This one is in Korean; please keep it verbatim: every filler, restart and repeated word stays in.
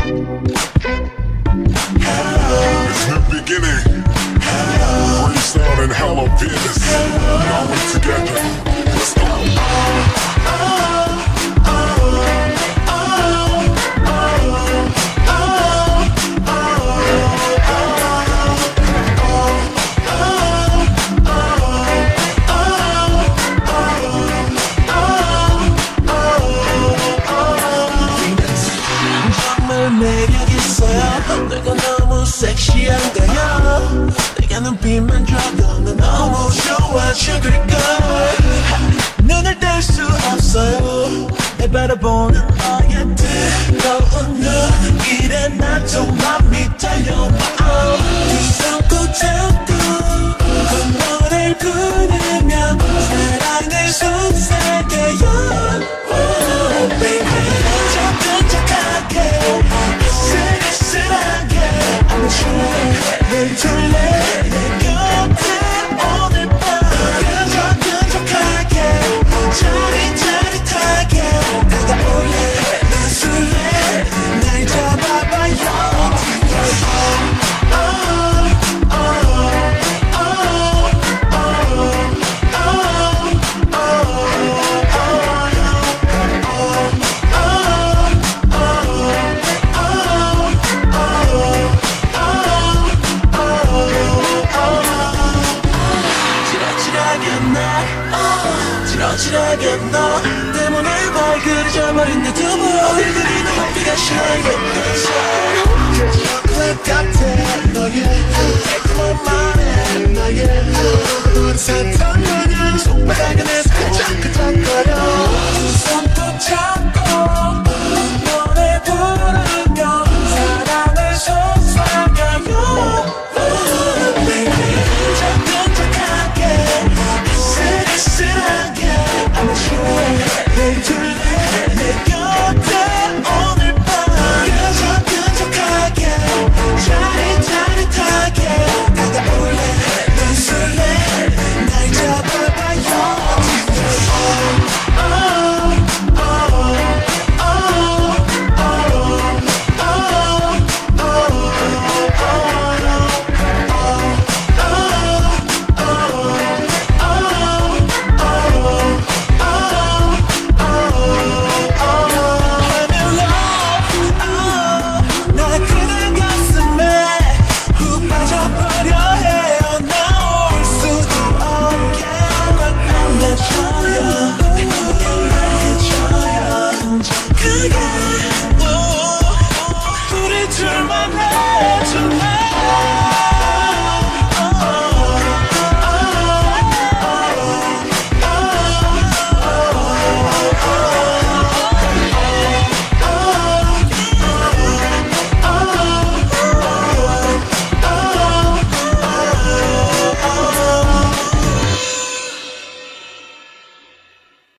It's new beginning. Freestyle and Hello Venus. Now we're together. Let's go. 매력 있어요. 내가 너무 섹시한가요? 내가 눈빛만 줘도 넌 너무 좋아 죽을걸. 눈을 뗄 수 없어요. 날 바라보는 너의 뜨거운 눈 이래 나도 맘이 달려와. 두 손 꼭 잡고 그 노래를 부르며 사랑을 속삭여요. Oh, baby. 늘 둘래 내 곁에 오늘 밤 끈적끈적하게 짜릿짜릿하게 다가올래 난 술래 날 잡아봐요. 지나지나게 너 때문에 발그레져버린 내 두부 어딜 그리도 커피가 샤이겠어. 초콜릿 같아 너의 달콤한 말에 너의 사탕 마냥 손바닥에서 끄적끄적거려. 두 손 꼭 잡고 노래 부르며 사랑을 속삭여요. 늘 둘래 내 곁에 오늘 밤 끈적끈적하게 짜릿짜릿하게 다가올래 난 술래 날 잡아봐요. 우리 둘만